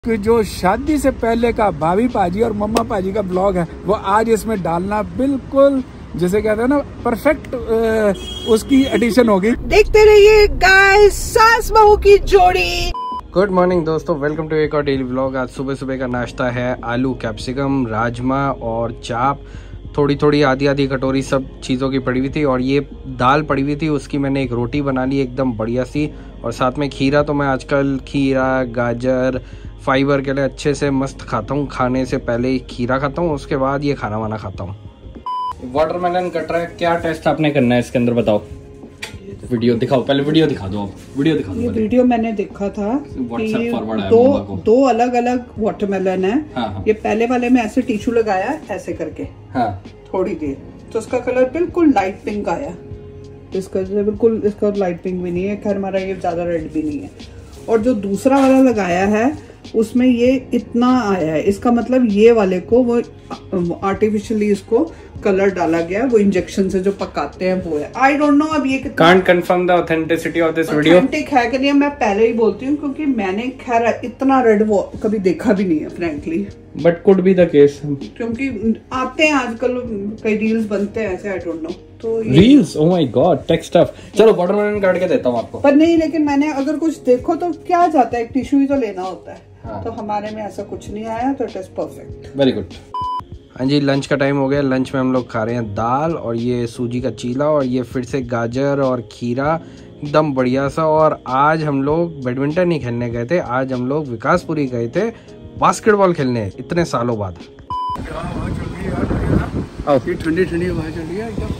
कि जो शादी से पहले का भाभी पाजी और मम्मा पाजी का ब्लॉग है वो आज इसमें डालना बिल्कुल जैसे कहते हैं ना परफेक्ट उसकी एडिशन होगी। देखते रहिए गाइस सास बहू की जोड़ी। गुड मॉर्निंग दोस्तों, वेलकम टू एक और डेली व्लॉग। आज सुबह सुबह का नाश्ता है आलू कैप्सिकम राजमा और चाप, थोड़ी थोड़ी आधी कटोरी सब चीज़ों की पड़ी हुई थी और ये दाल पड़ी हुई थी, उसकी मैंने एक रोटी बना ली एकदम बढ़िया सी, और साथ में खीरा। तो मैं आजकल खीरा गाजर फाइबर के लिए अच्छे से मस्त खाता हूँ। खाने से पहले ही खीरा खाता हूँ, उसके बाद ये खाना वाना खाता हूँ। वाटरमेलन कट रहा है, क्या टेस्ट आपने करना है इसके अंदर बताओ। वीडियो दिखाओ, पहले वीडियो दिखा दो। आप वीडियो दिखा दो। ये वीडियो मैंने देखा था व्हाट्सएप फॉरवर्ड है, दो अलग अलग वाटरमेलन है। हाँ। ये पहले वाले में ऐसे टिश्यू लगाया ऐसे करके, हाँ, थोड़ी देर, तो उसका कलर बिल्कुल लाइट पिंक आया। इसका बिल्कुल इसका लाइट पिंक भी नहीं है, खैर हमारा ये ज्यादा रेड भी नहीं है। और जो दूसरा वाला लगाया है उसमें ये इतना आया है, इसका मतलब ये वाले को वो आर्टिफिशियली इसको कलर डाला गया, वो इंजेक्शन से जो पकाते हैं वो है। आई डोंट नो अब ये can't confirm the authenticity of this video. Authentic है कि नहीं मैं पहले ही बोलती हूँ, क्योंकि मैंने खैर इतना रेड वो कभी देखा भी नहीं है frankly, but could be the case, क्योंकि आते हैं आजकल कई रील्स बनते हैं ऐसे। आई डोंट नो तो reels, oh my god, tech stuff. चलो वाटरमेलन काट के देता हूँ आपको। पर नहीं, लेकिन मैंने अगर कुछ देखो तो क्या जाता है, एक टिश्यू ही तो लेना होता है। हाँ। तो हमारे में ऐसा कुछ नहीं आया, तो it is perfect, very good. हाँ जी, लंच का टाइम हो गया। लंच में हम लोग खा रहे हैं दाल और ये सूजी का चीला और ये फिर से गाजर और खीरा, एकदम बढ़िया सा। और आज हम लोग बैडमिंटन नहीं खेलने गए थे, आज हम लोग विकासपुरी गए थे बास्केटबॉल खेलने इतने सालों बाद। ठंडी ठंडी हवा चल रही है एकदम,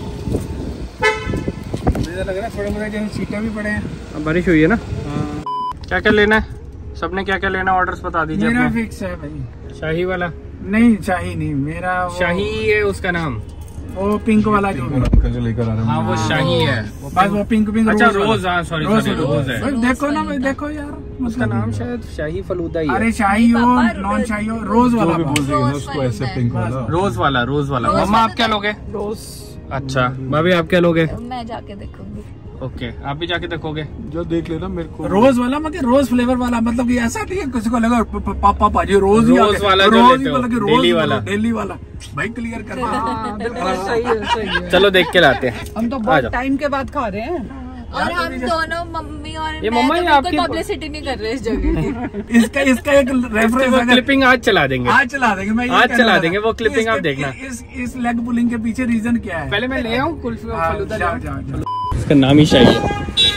मुझे लग रहा है थोड़े मोटे जैसे छींटे भी पड़े हैं। अब बारिश हुई है ना। क्या क्या लेना है सबने, क्या क्या लेना, ऑर्डर्स बता दीजिए। मेरा फिक्स है भाई, शाही वाला नहीं, शाही नहीं, मेरा शाही है उसका नाम, वो पिंक वाला जो लेकर आ रहा है। हाँ वो शाही है, बस वो पिंक पिंक। अच्छा रोज, हाँ सॉरी रोज है। देखो ना भाई, देखो यार, उसका नाम शायद शाही फलूदा ही है। अरे शाही हो नॉन शाही हो, रोज वाला उसको ऐसे पिंक वाला, रोज वाला। मम्मा आप क्या लोगे? रोज। अच्छा भाभी आप क्या लोगे? मैं जाके देखूंगी। ओके आप भी जाके देखोगे, जो देख लेना मेरे को। रोज वाला मतलब रोज फ्लेवर वाला, मतलब कि ऐसा नहीं है किसी को लगा पापा भाजी रोज वाला डेली वाला भाई, क्लियर कर। चलो देख के लाते हैं, हम तो बहुत टाइम के बाद खा रहे हैं। और हम दोनों मम्मी और ये मम्मा ही आपकी पब्लिसिटी नहीं कर रहे इस जगह। इसका एक रेफरेंस क्लिपिंग आज चला देंगे, मैं आज चला देंगे वो क्लिपिंग, आप देखना। इस लेग पुलिंग के पीछे रीजन क्या है? पहले मैं ले आऊँ कुल्फी और फलूदा। इसका नाम ही शाही है।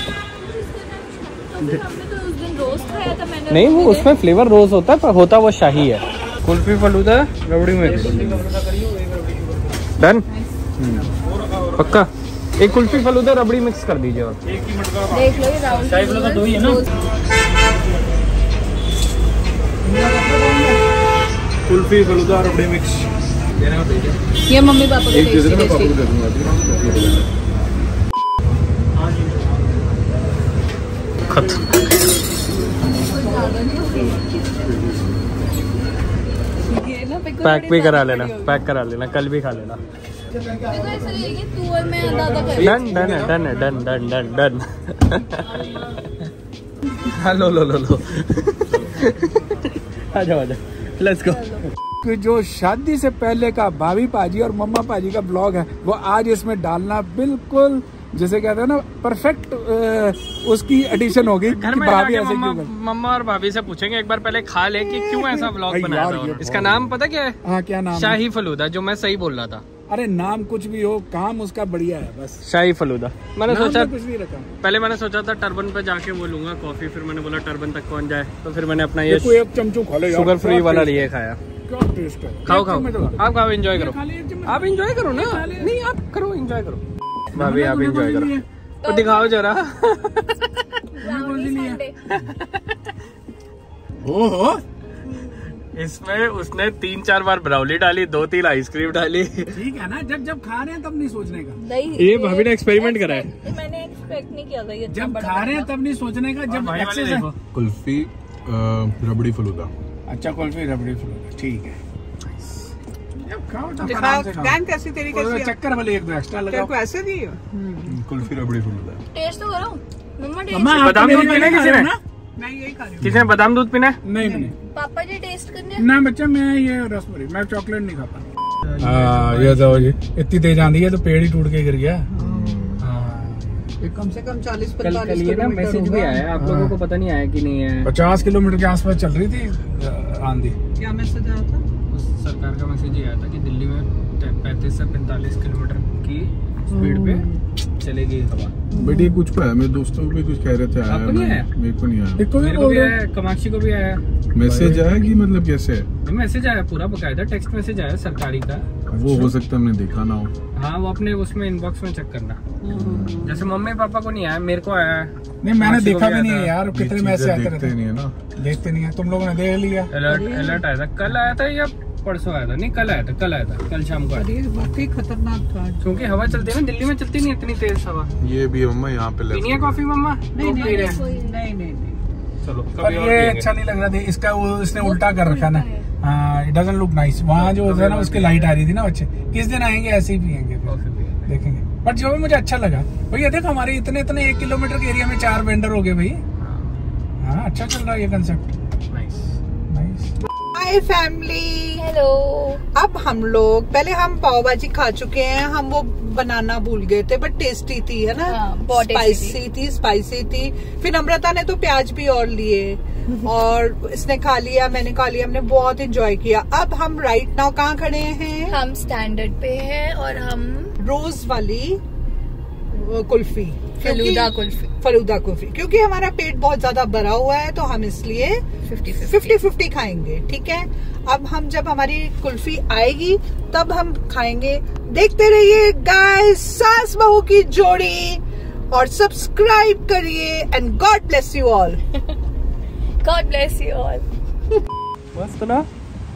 हमने तो उस दिन रोज खाया था, मैंने नहीं, वो उसमें फ्लेवर रोज होता है, पर होता वो शाही है। कुल्फी फलूदा रबड़ी मिक्स डन, पक्का। एक कुल्फी फलूदा रबड़ी मिक्स कर दीजिए। और देख लो, ये राहुल शाही फलूदा दो ही है ना। कुल्फी फलूदा रबड़ी मिक्स ये मम्मी पापा को पैक भी करा लेना, पैक करा लेना, कल भी खा लेना। तू और मैं डन। लो आ जाओ लेट्स गो। कि जो शादी से पहले का भाभी पाजी और मम्मा पाजी का ब्लॉग है वो आज इसमें डालना बिल्कुल जैसे कहते हैं ना परफेक्ट उसकी एडिशन होगी। घर में जाके मम्मा और भाभी से पूछेंगे एक बार पहले खा ले कि क्यों ऐसा व्लॉग बनाया था। इसका नाम पता क्या है? हाँ क्या नाम? शाही फलूदा, जो मैं सही बोल रहा था। अरे नाम कुछ भी हो, काम उसका बढ़िया है बस, शाही फलूदा। मैंने सोचा कुछ नहीं रखा, पहले मैंने सोचा था टर्बन पे जाके वो लूंगा कॉफी, फिर मैंने बोला टर्बन तक कौन जाए, तो फिर मैंने अपना ये एक चमचू खा लो, शुगर फ्री वाला लिए खाया। क्या टेस्ट है? खाओ आप खाओ, एंजॉय करो, आप एंजॉय करो ना। नहीं आप करो, एंजॉय करो भाभी, आप एंजॉय करो। तो दिखाओ जरा। ओहो, इसमें उसने 3-4 बार ब्राउनी डाली, 2-3 आइसक्रीम डाली। ठीक है ना, जब खा रहे हैं तब नहीं सोचने का। ये भाभी ने एक्सपेरिमेंट करा है, मैंने एक्सपेक्ट नहीं किया था ये। जब खा रहे हैं तब नहीं सोचने का, जब कुल्फी रबड़ी फलूदा। अच्छा कुल्फी रबड़ी फलूदा, ठीक है। कैसी तरीके से चक्कर वाले एक दो एक्स्ट्रा लगाओ, को ऐसे दी कुल्फी रबड़ी फलूदा। टेस्ट तो करो मम्मा, बादाम दूध पीना किसी ने? मैं यही खा रही हूँ। किसी ने बादाम दूध पीना है? नहीं पापा जी टेस्ट करने ना बच्चा, मैं ये रसभरी, मैं चॉकलेट नहीं खाता। ये तो इतनी तेज आंधी है तो पेड़ ही टूट के गिर गया। कम से कम 40-45 किलोमीटर मैसेज भी आया, आप लोगों को पता नहीं आया कि नहीं है? 50 किलोमीटर के आसपास चल रही थी आंधी। क्या मैसेज आया था? सरकार का मैसेज ये आया था कि दिल्ली में 35 से 45 किलोमीटर की स्पीड पे चलेगी हवा। बट ये कुछ है, मेरे दोस्तों को भी कुछ कह रहे थे। आपको नहीं आया? मेरे को नहीं आया। मेरे को भी आया, कामाक्षी को भी आया मैसेज आया कि मतलब कैसे? मैसेज आया पूरा बकायदा टेक्स्ट मैसेज आया सरकारी का। वो हो सकता है हमने देखा ना हो। हाँ, वो अपने उसमें इनबॉक्स में चेक करना। जैसे मम्मी पापा को नहीं आया, मेरे को आया है। नहीं, मैंने देखा भी नहीं है यार, कितने मैसेज आते रहते नहीं है ना, देखते नहीं है। तुम लोगों ने देख लिया? अलर्ट आया था, कल आया था या परसों आया था? नहीं, कल आया था, कल शाम को आया। वाकई खतरनाक था, क्योंकि हवा चलती है ना, दिल्ली में चलती नहीं इतनी तेज हवा। ये भी मम्मा यहाँ पे पीनी है कॉफी मम्मा? नहीं। चलो, पर ये अच्छा नहीं लग रहा था इसका, वो इसने उल्टा कर रखा ना। हाँ, इट डजंट लुक नाइस। वहाँ जो होता है ना, उसकी लाइट आ रही थी ना। बच्चे किस दिन आएंगे ऐसे ही पियेंगे, देखेंगे। बट जो मुझे अच्छा लगा भैया, देखो हमारे इतने 1 किलोमीटर के एरिया में 4 वेंडर हो गए भाई। हाँ, अच्छा चल रहा है ये concept. Nice. Hi family, hello. अब हम लोग पहले हम पाव भाजी खा चुके हैं, हम वो बनाना भूल गए थे, बट टेस्टी थी, है ना? बहुत स्पाइसी थी। फिर अमृता ने तो प्याज भी और लिए और इसने खा लिया, मैंने खा लिया, हमने बहुत एंजॉय किया। अब हम राइट नाउ कहाँ खड़े हैं? हम स्टैंडर्ड पे हैं और हम रोज वाली कुल्फी, फलूदा कुल्फी, क्योंकि हमारा पेट बहुत ज्यादा भरा हुआ है तो हम इसलिए 50-50 खाएंगे, ठीक है? अब हम जब हमारी कुल्फी आएगी तब हम खाएंगे। देखते रहिए गाइस, सास बहू की जोड़ी, और सब्सक्राइब करिए। And god bless you all. God bless you all. मस्त ना?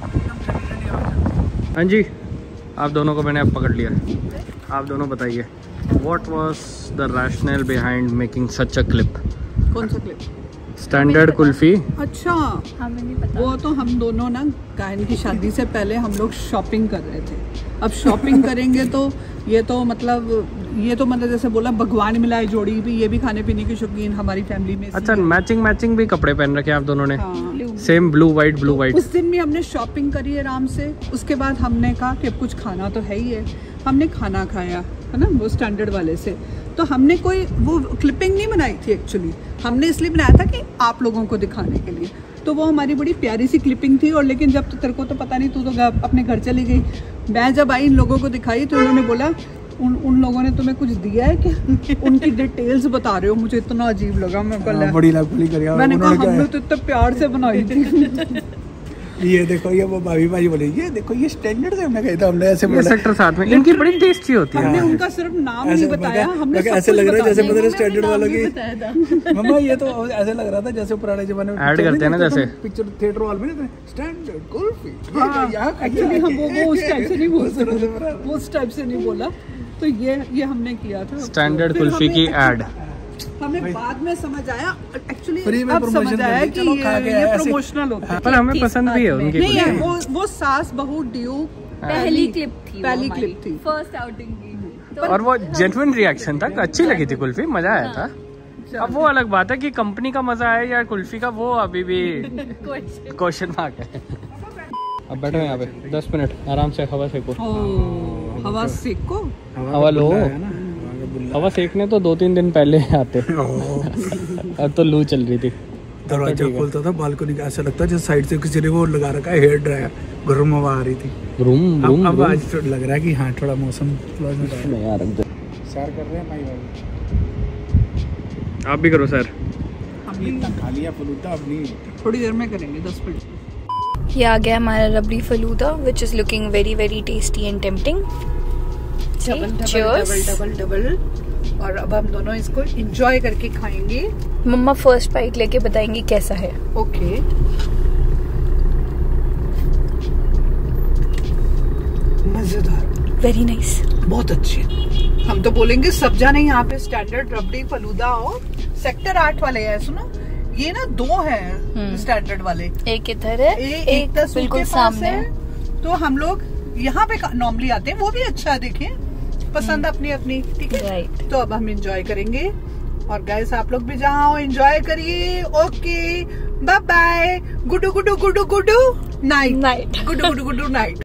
हाँ जी, आप दोनों को मैंने अब पकड़ लिया। आप दोनों बताइए, what was the rationale behind making such a clip? कौन सा क्लिप? स्टैंडर्ड कुल्फी। अच्छा, हमें नहीं पता। वो तो हम दोनों ना गायन की शादी से पहले हम लोग शॉपिंग कर रहे थे। अब शॉपिंग करेंगे तो ये तो मतलब जैसे बोला, भगवान मिलाए जोड़ी भी, ये भी खाने पीने की शौकीन हमारी फैमिली में। अच्छा, मैचिंग भी कपड़े पहन रखे आप दोनों ने? हाँ। Same blue white. उस दिन भी हमने शॉपिंग करी आराम से। उसके बाद हमने कहा कि अब कुछ खाना तो है ही है, हमने खाना खाया, है ना, वो स्टैंडर्ड वाले से। तो हमने कोई वो क्लिपिंग नहीं बनाई थी एक्चुअली, हमने इसलिए बनाया था कि आप लोगों को दिखाने के लिए। तो वो हमारी बड़ी प्यारी सी क्लिपिंग थी। और लेकिन जब तो तेरे को तो पता नहीं, तू तो अपने घर चली गई। मैं जब आई इन लोगों को दिखाई तो इन्होंने बोला, उन लोगों ने तुम्हें कुछ दिया है क्या? उनकी डिटेल्स बता रहे हो। मुझे इतना अजीब लगा। मैंने कहा हमने तो इतने प्यार से बनाई थी। ये देखो, ये वो भाभी बोली, ये देखो ये स्टैंडर्ड से हमने कहा था, हमने ऐसे बोला सेक्टर 7 में इनकी बड़ी टेस्टी होती है। हमने उनका सिर्फ नाम नहीं बताया, हमने ऐसे लग रहा है जैसे मतलब स्टैंडर्ड वालों की। मम्मा ये तो ऐसे लग रहा था जैसे पुराने जमाने में ऐड करते हैं ना, जैसे पिक्चर थिएटर हॉल में स्टैंडर्ड कुल्फी। एक्चुअली हम वो उस टाइप से नहीं बोल सकते, वो उस टाइप से नहीं बोला। तो ये हमने किया था स्टैंडर्ड कुल्फी की ऐड। हमें बाद में समझ आया, एक्चुअली अब समझ आया कि ये प्रमोशनल होता है। पर हमें पसंद भी है उनकी। नहीं है, वो सास बहू ड्यू पहली क्लिप थी, फर्स्ट आउटिंग की। और वो जेन्युइन रिएक्शन था, अच्छी लगी थी कुल्फी, मजा आया था। अब वो अलग बात है कि कंपनी का मजा आया या कुल्फी का, वो अभी भी क्वेश्चन मार्क है। अब बैठो यहाँ पे 10 मिनट आराम से हवा सेको। हवा सेको, हवा लो। हवा सेकने तो 2-3 दिन पहले आते। अब तो लू चल रही थी। दरवाजा खोलता था बालकनी का, ऐसा लगता है जैसे साइड से किसी ने वो लगा रखा है हेयर ड्रायर, गर्म हवा आ रही थी। अब आज तो लग रहा है कि हाँ थोड़ा मौसम सैर कर रहे हैं भाई। आप भी करो सर। हमने खा लिया फलूदा, अपनी थोड़ी देर में करेंगे, 10 मिनट। ये आ गया हमारा rabri falooda, which is looking very very tasty and tempting. Double. और अब हम दोनों इसको एंजॉय करके खाएंगे। मम्मा फर्स्ट बाइट लेके बताएंगी कैसा है। ओके। मजेदार, वेरी नाइस, बहुत अच्छी। हम तो बोलेंगे सब जाने यहाँ पे स्टैंडर्ड रबड़ी फलूदा हो। सेक्टर 8 वाले हैं, सुनो, ये ना 2 हैं स्टैंडर्ड वाले, एक इधर है, एक बिल्कुल सामने है। तो हम लोग यहाँ पे नॉर्मली आते हैं, वो भी अच्छा है, देखिए पसंद अपनी अपनी, ठीक है। राइट। तो अब हम एंजॉय करेंगे और गाइस आप लोग भी जहाँ हो एंजॉय करिए। Okay bye bye. गुडू गुडू गुडू गुडू नाइट। गुडू गुडू गुडू नाइट।